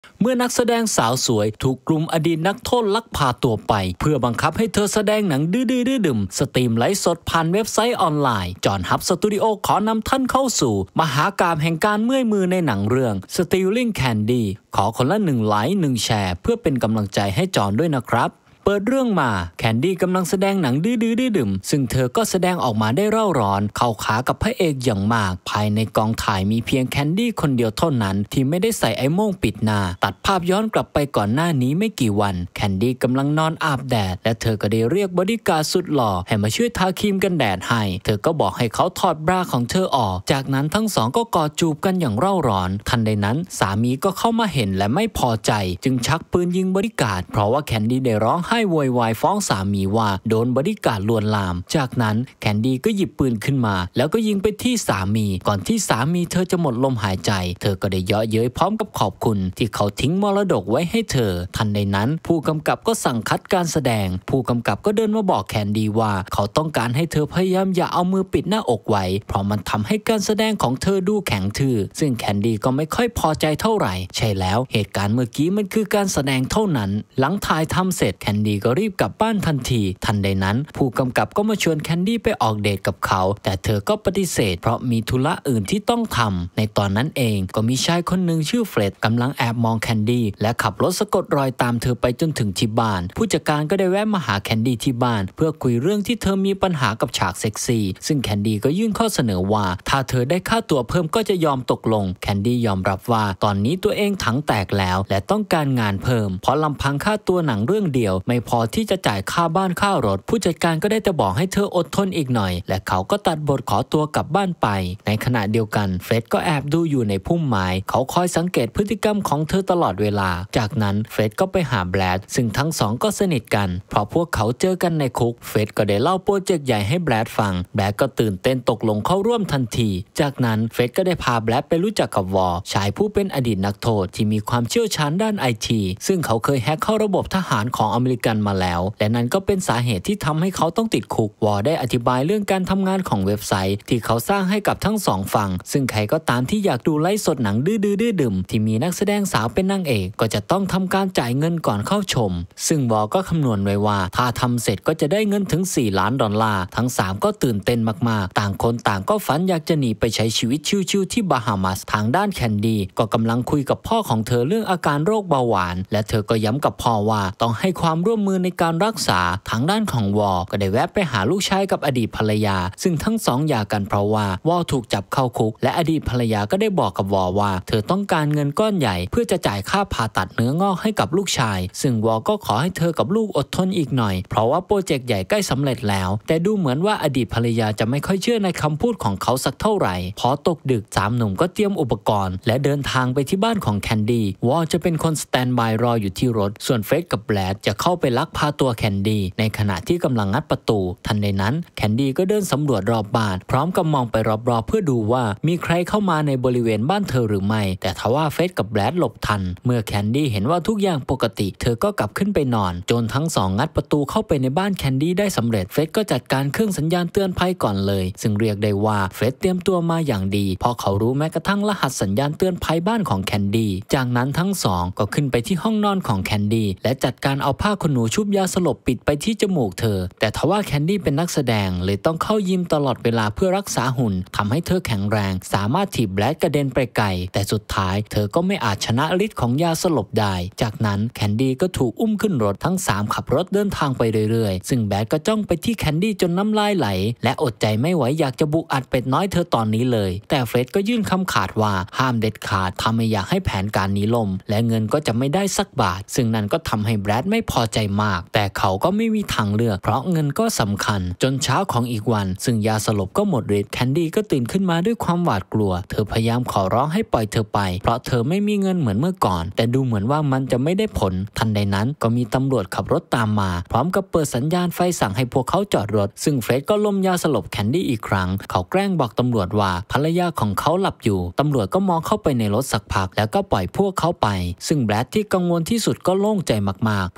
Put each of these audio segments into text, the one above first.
เมื่อนักแสดงสาวสวยถูกกลุ่มอดีตนักโทษลักพาตัวไปเพื่อบังคับให้เธอแสดงหนังดื้อๆดื่มสตรีมไลฟ์สดผ่านเว็บไซต์ออนไลน์จอห์นฮับสตูดิโอขอนำท่านเข้าสู่มหากาพย์แห่งการเมื่อยมือในหนังเรื่อง Stealing Candy ขอคนละ1 ไลค์ 1 แชร์เพื่อเป็นกำลังใจให้จอห์นด้วยนะครับเปิดเรื่องมาแคนดี้กำลังแสดงหนังดื้อดื่มซึ่งเธอก็แสดงออกมาได้เร่าร้อนเข้าขากับพระเอกอย่างมากภายในกองถ่ายมีเพียงแคนดี้คนเดียวเท่านั้นที่ไม่ได้ใส่ไอ้โม่งปิดหน้าตัดภาพย้อนกลับไปก่อนหน้านี้ไม่กี่วันแคนดี้กำลังนอนอาบแดดและเธอก็ได้เรียกบอดี้การ์ดสุดหล่อให้มาช่วยทาครีมกันแดดให้เธอก็บอกให้เขาถอดบราของเธอออกจากนั้นทั้งสองก็กอดจูบกันอย่างเร่าร้อนทันใดนั้นสามีก็เข้ามาเห็นและไม่พอใจจึงชักปืนยิงบอดี้การ์ดเพราะว่าแคนดี้ได้ร้องไห้โวยวายฟ้องสามีว่าโดนบอดี้การ์ดลวนลามจากนั้นแคนดี้ก็หยิบปืนขึ้นมาแล้วก็ยิงไปที่สามีก่อนที่สามีเธอจะหมดลมหายใจเธอก็ได้เยาะเย้ยพร้อมกับขอบคุณที่เขาทิ้งมรดกไว้ให้เธอทันใดนั้นผู้กำกับก็สั่งคัดการแสดงผู้กำกับก็เดินมาบอกแคนดี้ว่าเขาต้องการให้เธอพยายามอย่าเอามือปิดหน้าอกไว้เพราะมันทำให้การแสดงของเธอดูแข็งทื่อซึ่งแคนดี้ก็ไม่ค่อยพอใจเท่าไหร่ใช่แล้วเหตุการณ์เมื่อกี้มันคือการแสดงเท่านั้นหลังถ่ายทำเสร็จแคนดี้ก็รีบกลับบ้านทันทีทันใดนั้นผู้กำกับก็มาชวนแคนดี้ไปออกเดทกับเขาแต่เธอก็ปฏิเสธเพราะมีธุระอื่นที่ต้องทำในตอนนั้นเองก็มีชายคนหนึ่งชื่อเฟร็ดกำลังแอบมองแคนดี้และขับรถสะกดรอยตามเธอไปจนถึงที่บ้านผู้จัดการก็ได้แวะมาหาแคนดี้ที่บ้านเพื่อคุยเรื่องที่เธอมีปัญหากับฉากเซ็กซี่ซึ่งแคนดี้ก็ยื่นข้อเสนอว่าถ้าเธอได้ค่าตัวเพิ่มก็จะยอมตกลงแคนดี้ยอมรับว่าตอนนี้ตัวเองถังแตกแล้วและต้องการงานเพิ่มเพราะลำพังค่าตัวหนังเรื่องเดียวไม่พอที่จะจ่ายค่าบ้านค่ารถผู้จัดการก็ได้แต่บอกให้เธออดทนอีกหน่อยและเขาก็ตัดบทขอตัวกลับบ้านไปในขณะเดียวกันเฟร็ดก็แอบดูอยู่ในพุ่มไม้เขาคอยสังเกตพฤติกรรมของเธอตลอดเวลาจากนั้นเฟร็ดก็ไปหาแบรดซึ่งทั้งสองก็สนิทกันเพราะพวกเขาเจอกันในคุกเฟร็ดก็ได้เล่าโปรเจกต์ใหญ่ให้แบรดฟังแบรดก็ตื่นเต้นตกลงเข้าร่วมทันทีจากนั้นเฟร็ดก็ได้พาแบรดไปรู้จักกับวอชายผู้เป็นอดีตนักโทษที่มีความเชี่ยวชาญด้านไอทีซึ่งเขาเคยแฮกเข้าระบบทหารของอเมริกันมาแล้วและนั่นก็เป็นสาเหตุที่ทำให้เขาต้องติดคุกวอได้อธิบายเรื่องการทำงานของเว็บไซต์ที่เขาสร้างให้กับทั้งสองฝั่งซึ่งใครก็ตามที่อยากดูไลฟ์สดหนังดื้อดื่มที่มีนักแสดงสาวเป็นนางเอกก็จะต้องทำการจ่ายเงินก่อนเข้าชมซึ่งวอก็คำนวณไว้ว่าถ้าทำเสร็จก็จะได้เงินถึง$4 ล้านทั้ง3ก็ตื่นเต้นมากๆต่างคนต่างก็ฝันอยากจะหนีไปใช้ชีวิตชิวๆที่บาฮามัสทางด้านแคนดี้ก็กำลังคุยกับพ่อของเธอเรื่องอาการโรคเบาหวานและเธอก็ย้ำกับพ่อว่าต้องให้ความร่วมมือในการรักษาทางด้านของวอก็ได้แวะไปหาลูกชายกับอดีตภรรยาซึ่งทั้งสองหย่ากันเพราะว่าวอถูกจับเข้าคุกและอดีตภรรยาก็ได้บอกกับวอว่าเธอต้องการเงินก้อนใหญ่เพื่อจะจ่ายค่าผ่าตัดเนื้องอกให้กับลูกชายซึ่งวอก็ขอให้เธอกับลูกอดทนอีกหน่อยเพราะว่าโปรเจกต์ใหญ่ใกล้สำเร็จแล้วแต่ดูเหมือนว่าอดีตภรรยาจะไม่ค่อยเชื่อในคำพูดของเขาสักเท่าไหร่พอตกดึก3 หนุ่มก็เตรียมอุปกรณ์และเดินทางไปที่บ้านของแคนดี้วอจะเป็นคนสแตนด์บายรออยู่ที่รถส่วนเฟร็ดกับแบรดจะเข้าไปลักพาตัวแคนดี้ในขณะที่กำลังงัดประตูทันใดนั้นแคนดี้ก็เดินสำรวจรอบบ้านพร้อมกับมองไปรอบๆเพื่อดูว่ามีใครเข้ามาในบริเวณบ้านเธอหรือไม่แต่ทว่าเฟร็ดกับแบรดหลบทันเมื่อแคนดี้เห็นว่าทุกอย่างปกติเธอก็กลับขึ้นไปนอนจนทั้งสองงัดประตูเข้าไปในบ้านแคนดี้ได้สำเร็จเฟร็ดก็จัดการเครื่องสัญญาณเตือนภัยก่อนเลยซึ่งเรียกได้ว่าเฟร็ดเตรียมตัวมาอย่างดีเพราะเขารู้แม้กระทั่งรหัสสัญญาณเตือนภัยบ้านของแคนดี้จากนั้นทั้งสองก็ขึ้นไปที่ห้องนอนของแคนดี้และจัดการเอาผ้าขนหนูชุบยาสลบปิดไปที่จมูกเธอแต่ทว่าแคนดี้เป็นนักแสดงเลยต้องเข้ายิมตลอดเวลาเพื่อรักษาหุ่นทำให้เธอแข็งแรงสามารถถีบแบรดกระเด็นไปไกลแต่สุดท้ายเธอก็ไม่อาจชนะฤทธิ์ของยาสลบได้จากนั้นแคนดี้ก็ถูกอุ้มขึ้นรถทั้ง3ขับรถเดินทางไปเรื่อยๆซึ่งแบรดก็จ้องไปที่แคนดี้จนน้ำลายไหลและอดใจไม่ไหวอยากจะบุกอัดเป็ดน้อยเธอตอนนี้เลยแต่เฟร็ดก็ยื่นคำขาดว่าห้ามเด็ดขาดถ้าไม่อยากให้แผนการนี้ล่มและเงินก็จะไม่ได้สักบาทซึ่งนั่นก็ทำให้แบรดไม่พอใจมากแต่เขาก็ไม่มีทางเลือกเพราะเงินก็สำคัญจนเช้าของอีกวันซึ่งยาสลบก็หมดฤทธิ์แคนดี้ก็ตื่นขึ้นมาด้วยความหวาดกลัวเธอพยายามขอร้องให้ปล่อยเธอไปเพราะเธอไม่มีเงินเหมือนเมื่อก่อนแต่ดูเหมือนว่ามันจะไม่ได้ผลทันใดนั้นก็มีตำรวจขับรถตามมาพร้อมกับเปิดสัญญาณไฟสั่งให้พวกเขาจอดรถซึ่งเฟร็ดก็ล้มยาสลบแคนดี้อีกครั้งเขาแกล้งบอกตำรวจว่าภรรยาของเขาหลับอยู่ตำรวจก็มองเข้าไปในรถสักพักแล้วก็ปล่อยพวกเขาไปซึ่งแบรดที่กังวลที่สุดก็โล่งใจมากๆเพราะว่าเขา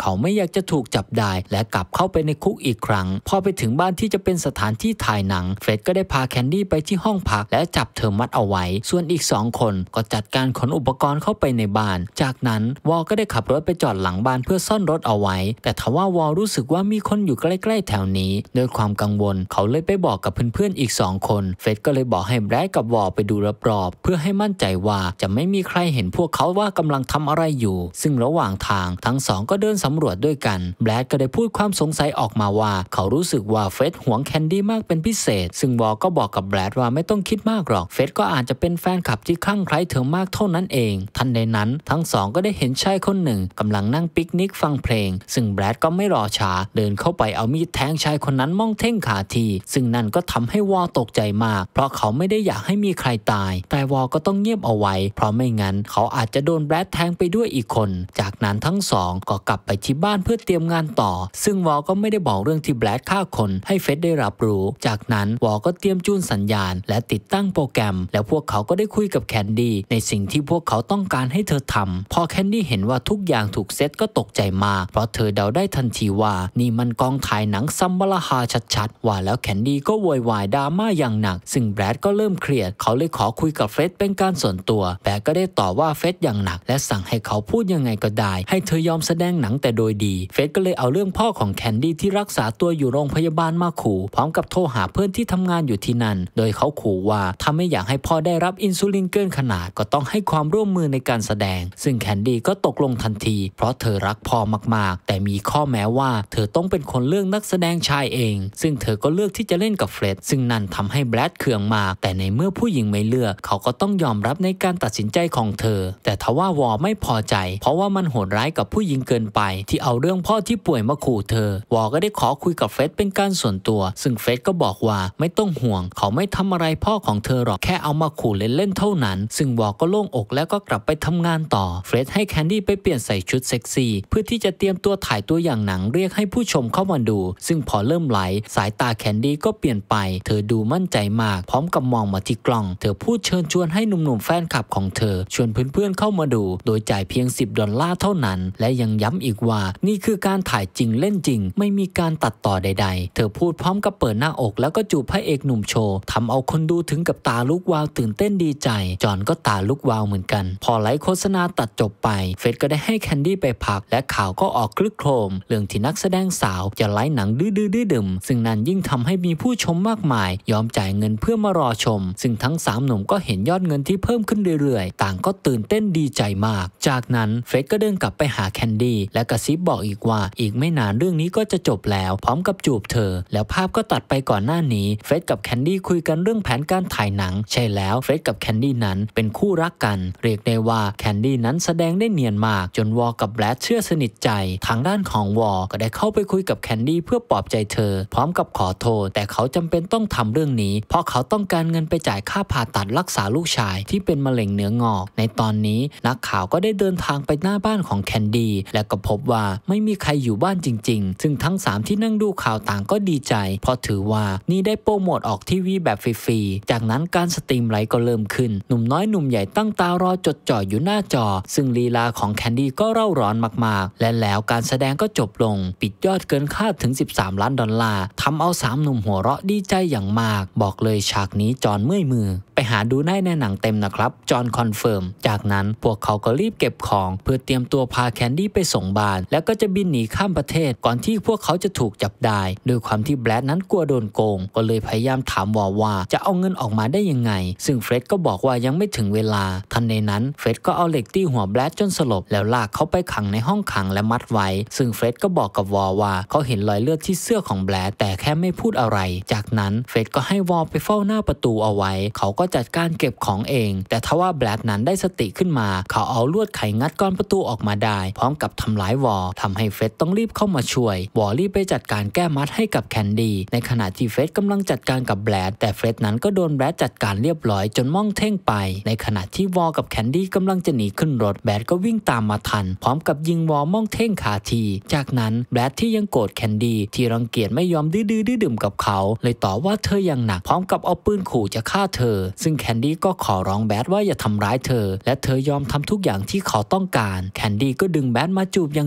เขาไม่อยากจะถูกจับได้และกลับเข้าไปในคุกอีกครั้งพอไปถึงบ้านที่จะเป็นสถานที่ถ่ายหนังเฟร็ดก็ได้พาแคนดี้ไปที่ห้องพักและจับเธอมัดเอาไว้ส่วนอีก2 คนก็จัดการขนอุปกรณ์เข้าไปในบ้านจากนั้นวอลก็ได้ขับรถไปจอดหลังบ้านเพื่อซ่อนรถเอาไว้แต่ทว่าวอลรู้สึกว่ามีคนอยู่ใกล้ๆแถวนี้ด้วยความกังวลเขาเลยไปบอกกับเพื่อนๆอีก2 คนเฟร็ดก็เลยบอกให้แบรดกับวอลไปดูรอบๆเพื่อให้มั่นใจว่าจะไม่มีใครเห็นพวกเขาว่ากำลังทำอะไรอยู่ซึ่งระหว่างทางทั้ง2ก็เดินสำรวจด้วยกันแบรดก็ได้พูดความสงสัยออกมาว่าเขารู้สึกว่าเฟร็ดหวงแคนดี้มากเป็นพิเศษซึ่งวอลก็บอกกับแบรดว่าไม่ต้องคิดมากหรอกเฟร็ดก็อาจจะเป็นแฟนคลับที่คลั่งไคล้เธอมากเท่านั้นเองทันใดนั้นทั้ง2ก็ได้เห็นชายคนหนึ่งกำลังนั่งปิกนิกฟังเพลงซึ่งแบรดก็ไม่รอช้าเดินเข้าไปเอามีดแทงชายคนนั้นม่องเท่งขาทีซึ่งนั่นก็ทำให้วอลตกใจมากเพราะเขาไม่ได้อยากให้มีใครตายแต่วอลก็ต้องเงียบเอาไว้เพราะไม่งั้นเขาอาจจะโดนแบรดแทงไปด้วยอีกคนจากนั้นทั้ง2ก็กลับไปที่บ้านเพื่อเตรียมงานต่อซึ่งวอลก็ไม่ได้บอกเรื่องที่แบรดฆ่าคนให้เฟร็ดได้รับรู้จากนั้นวอลก็เตรียมจูนสัญญาณและติดตั้งโปรแกรมแล้วพวกเขาก็ได้คุยกับแคนดี้ในสิ่งที่พวกเขาต้องการให้เธอทำพอแคนดี้เห็นว่าทุกอย่างถูกเซตก็ตกใจมากเพราะเธอเดาได้ทันทีว่านี่มันกองถ่ายหนังซัมบาลาฮาชัดๆว่าแล้วแคนดี้ก็โวยวายดราม่าอย่างหนักซึ่งแบรดก็เริ่มเครียดเขาเลยขอคุยกับเฟร็ดเป็นการส่วนตัวแบรดก็ได้ต่อว่าเฟร็ดอย่างหนักและสั่งให้เขาพูดยังไงก็ได้ให้เธอยอมแสดงหนังแต่โดยดีเฟร็ดก็เลยเอาเรื่องพ่อของแคนดี้ที่รักษาตัวอยู่โรงพยาบาลมาขู่พร้อมกับโทรหาเพื่อนที่ทำงานอยู่ที่นั่นโดยเขาขู่ว่าถ้าไม่อยากให้พ่อได้รับอินซูลินเกินขนาดก็ต้องให้ความร่วมมือในการแสดงซึ่งแคนดี้ก็ตกลงทันทีเพราะเธอรักพ่อมากๆแต่มีข้อแม้ว่าเธอต้องเป็นคนเลือกนักแสดงชายเองซึ่งเธอก็เลือกที่จะเล่นกับเฟร็ดซึ่งนั่นทำให้แบรดเคืองมากแต่ในเมื่อผู้หญิงไม่เลือกเขาก็ต้องยอมรับในการตัดสินใจของเธอแต่ทว่าวอไม่พอใจเพราะว่ามันโหดร้ายกับผู้หญิงเกินไปที่เอาเรื่องพ่อที่ป่วยมาขู่เธอวอก็ได้ขอคุยกับเฟร็ดเป็นการส่วนตัวซึ่งเฟร็ดก็บอกว่าไม่ต้องห่วงเขาไม่ทำอะไรพ่อของเธอหรอกแค่เอามาขู่เล่นๆเท่านั้นซึ่งวอก็โล่งอกแล้วก็กลับไปทำงานต่อเฟร็ดให้แคนดี้ไปเปลี่ยนใส่ชุดเซ็กซี่เพื่อที่จะเตรียมตัวถ่ายตัวอย่างหนังเรียกให้ผู้ชมเข้ามาดูซึ่งพอเริ่มไหลสายตาแคนดี้ก็เปลี่ยนไปเธอดูมั่นใจมากพร้อมกับมองมาที่กล้องเธอพูดเชิญชวนให้หนุ่มๆแฟนคลับของเธอชวนเพื่อนๆเข้ามาดูโดยจ่ายเพียง$10เท่านั้นและยังย้ำอีกว่านี่คือการถ่ายจริงเล่นจริงไม่มีการตัดต่อใดๆเธอพูดพร้อมกับเปิดหน้าอกแล้วก็จูบพระเอกหนุ่มโชว์ทำเอาคนดูถึงกับตาลุกวาวตื่นเต้นดีใจจอห์นก็ตาลุกวาวเหมือนกันพอไลฟ์โฆษณาตัดจบไปเฟร็ดก็ได้ให้แคนดี้ไปพักและข่าวก็ออกคลึกโครมเรื่องที่นักแสดงสาวจะไลฟ์หนังดื้อๆดื่มซึ่งนั้นยิ่งทำให้มีผู้ชมมากมายยอมจ่ายเงินเพื่อมารอชมซึ่งทั้ง3 หนุ่มก็เห็นยอดเงินที่เพิ่มขึ้นเรื่อยๆต่างก็ตื่นเต้นดีใจมากจากนั้นเฟร็ดก็เดินกลับไปหาแคนดี้และกระซิบบอกอีกว่าอีกไม่นานเรื่องนี้ก็จะจบแล้วพร้อมกับจูบเธอแล้วภาพก็ตัดไปก่อนหน้านี้เฟร็ดกับแคนดี้คุยกันเรื่องแผนการถ่ายหนังใช่แล้วเฟร็ดกับแคนดี้นั้นเป็นคู่รักกันเรียกได้ว่าแคนดี้นั้นแสดงได้เนียนมากจนวอกับแบรดเชื่อสนิทใจทางด้านของวอก็ได้เข้าไปคุยกับแคนดี้เพื่อปลอบใจเธอพร้อมกับขอโทษแต่เขาจำเป็นต้องทำเรื่องนี้เพราะเขาต้องการเงินไปจ่ายค่าผ่าตัดรักษาลูกชายที่เป็นมะเร็งเนื้องอกในตอนนี้นักข่าวก็ได้เดินทางไปหน้าบ้านของแคนดี้และก็พบว่าไม่มีใครอยู่บ้านจริงๆซึ่งทั้ง3ที่นั่งดูข่าวต่างก็ดีใจเพราะถือว่านี่ได้โปรโมทออกทีวีแบบฟรีๆจากนั้นการสตรีมไลฟ์ก็เริ่มขึ้นหนุ่มน้อยหนุ่มใหญ่ตั้งตารอจดจ่ออยู่หน้าจอซึ่งลีลาของแคนดี้ก็เร่าร้อนมากๆและแล้วการแสดงก็จบลงปิดยอดเกินคาดถึง$13 ล้านทำเอา3 หนุ่มหัวเราะดีใจอย่างมากบอกเลยฉากนี้จอห์นเมื่อยมือไปหาดูได้ในหนังเต็มนะครับจอห์นคอนเฟิร์มจากนั้นพวกเขาก็รีบเก็บของเพื่อเตรียมตัวพาแคนดี้ไปส่งบ้านแล้วก็จะบินหนีข้ามประเทศก่อนที่พวกเขาจะถูกจับได้โดยความที่แบรดนั้นกลัวโดนโกงก็เลยพยายามถามวอว่าจะเอาเงินออกมาได้ยังไงซึ่งเฟร็ดก็บอกว่ายังไม่ถึงเวลาทันในนั้นเฟร็ดก็เอาเหล็กตีหัวแบรดจนสลบแล้วลากเขาไปขังในห้องขังและมัดไว้ซึ่งเฟร็ดก็บอกกับวอว่าเขาเห็นรอยเลือดที่เสื้อของแบรดแต่แค่ไม่พูดอะไรจากนั้นเฟร็ดก็ให้วอไปเฝ้าหน้าประตูเอาไว้เขาก็จัดการเก็บของเองแต่ทว่าแบรดนั้นได้สติขึ้นมาเขาเอาลวดไขงัดก้อนประตูออกมาได้พร้อมกับทำร้ายวอทำให้เฟร็ดต้องรีบเข้ามาช่วยวอรีบไปจัดการแก้มัดให้กับแคนดี้ในขณะที่เฟร็ดกำลังจัดการกับแบรดแต่เฟร็ดนั้นก็โดนแบรดจัดการเรียบร้อยจนม่องเท่งไปในขณะที่วอกับแคนดี้กำลังจะหนีขึ้นรถแบรดก็วิ่งตามมาทันพร้อมกับยิงวอม่องเท่งขาทีจากนั้นแบรดที่ยังโกรธแคนดี้ที่รังเกียจไม่ยอมดื้อดื่มกับเขาเลยต่อว่าเธออย่างหนักพร้อมกับเอาปืนขู่จะฆ่าเธอซึ่งแคนดี้ก็ขอร้องแบรดว่าอย่าทำร้ายเธอและเธอยอมทำทุกอย่างที่เขาต้องการแคนดี้ก็ดึงแบรดมาจูบอย่าง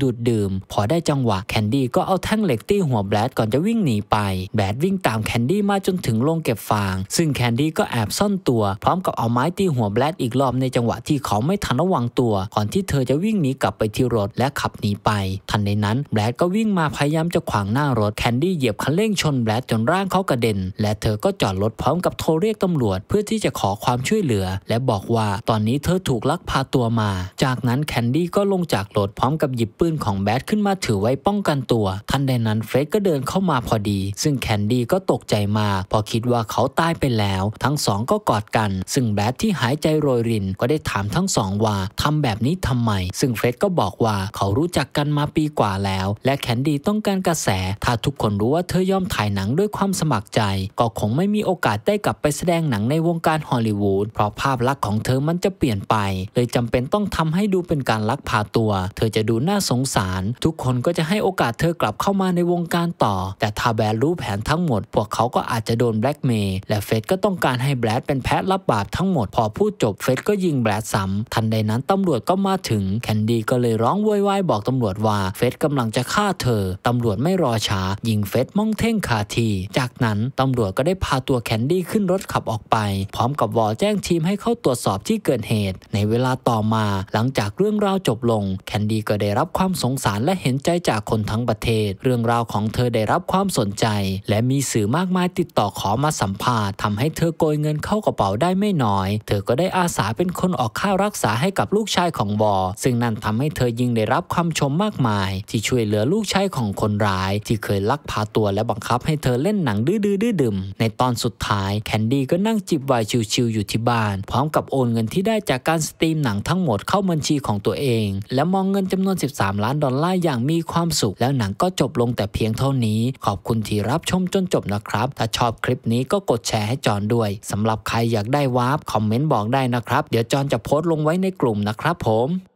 ดูดดื่มพอได้จังหวะแคนดี้ก็เอาแท่งเหล็กตีหัวแบดก่อนจะวิ่งหนีไปแบดวิ่งตามแคนดี้มาจนถึงโรงเก็บฟางซึ่งแคนดี้ก็แอบซ่อนตัวพร้อมกับเอาไม้ตีหัวแบดอีกรอบในจังหวะที่เขาไม่ทันระวังตัวก่อนที่เธอจะวิ่งหนีกลับไปที่รถและขับหนีไปทันใดนั้นแบดก็วิ่งมาพยายามจะขวางหน้ารถแคนดี้เหยียบคันเร่งชนแบดจนร่างเขากระเด็นและเธอก็จอดรถพร้อมกับโทรเรียกตำรวจเพื่อที่จะขอความช่วยเหลือและบอกว่าตอนนี้เธอถูกลักพาตัวมาจากนั้นแคนดี้ก็ลงจากรถพร้อมกับหยิบปืนของแบดขึ้นมาถือไว้ป้องกันตัวทันใดนั้นเฟร็ดก็เดินเข้ามาพอดีซึ่งแคนดี้ก็ตกใจมากพอคิดว่าเขาตายไปแล้วทั้งสองก็กอดกันซึ่งแบดที่หายใจโรยรินก็ได้ถามทั้งสองว่าทำแบบนี้ทำไมซึ่งเฟร็ดก็บอกว่าเขารู้จักกันมาปีกว่าแล้วและแคนดี้ต้องการกระแสถ้าทุกคนรู้ว่าเธอยอมถ่ายหนังด้วยความสมัครใจก็คงไม่มีโอกาสได้กลับไปแสดงหนังในวงการฮอลลีวูดเพราะภาพลักษณ์ของเธอมันจะเปลี่ยนไปเลยจำเป็นต้องทำให้ดูเป็นการลักพาตัวเธอจะดูน่าสงสารทุกคนก็จะให้โอกาสเธอกลับเข้ามาในวงการต่อแต่ถ้าแบดรู้แผนทั้งหมดพวกเขาก็อาจจะโดนแบล็กเมย์และเฟร็ดก็ต้องการให้แบดเป็นแพะรับบาปทั้งหมดพอพูดจบเฟร็ดก็ยิงแบดซ้ำทันใดนั้นตำรวจก็มาถึงแคนดี้ก็เลยร้องโวยวายบอกตำรวจว่าเฟร็ดกำลังจะฆ่าเธอตำรวจไม่รอช้ายิงเฟร็ดม่องเท่งคาทีจากนั้นตำรวจก็ได้พาตัวแคนดี้ขึ้นรถขับออกไปพร้อมกับวอแจ้งทีมให้เข้าตรวจสอบที่เกิดเหตุในเวลาต่อมาหลังจากเรื่องราวจบลงแคนดี้ก็ได้รับความสงสารและเห็นใจจากคนทั้งประเทศเรื่องราวของเธอได้รับความสนใจและมีสื่อมากมายติดต่อขอมาสัมภาษณ์ทำให้เธอโกยเงินเข้ากระเป๋าได้ไม่น้อยเธอก็ได้อาสาเป็นคนออกค่ารักษาให้กับลูกชายของวอซึ่งนั่นทำให้เธอยิ่งได้รับคำชมมากมายที่ช่วยเหลือลูกชายของคนร้ายที่เคยลักพาตัวและบังคับให้เธอเล่นหนังดื้อดื่มในตอนสุดท้ายแคนดี้ก็นั่งจิบไวน์ชิลๆอยู่ที่บ้านพร้อมกับโอนเงินที่ได้จากการสตรีมหนังทั้งหมดเข้าบัญชีของตัวเองและมองเงินจำนวน13 ล้านดอลลาร์อย่างมีความสุขแล้วหนังก็จบลงแต่เพียงเท่านี้ขอบคุณที่รับชมจนจบนะครับถ้าชอบคลิปนี้ก็กดแชร์ให้จอนด้วยสำหรับใครอยากได้วาร์ปคอมเมนต์บอกได้นะครับเดี๋ยวจอนจะโพสต์ลงไว้ในกลุ่มนะครับผม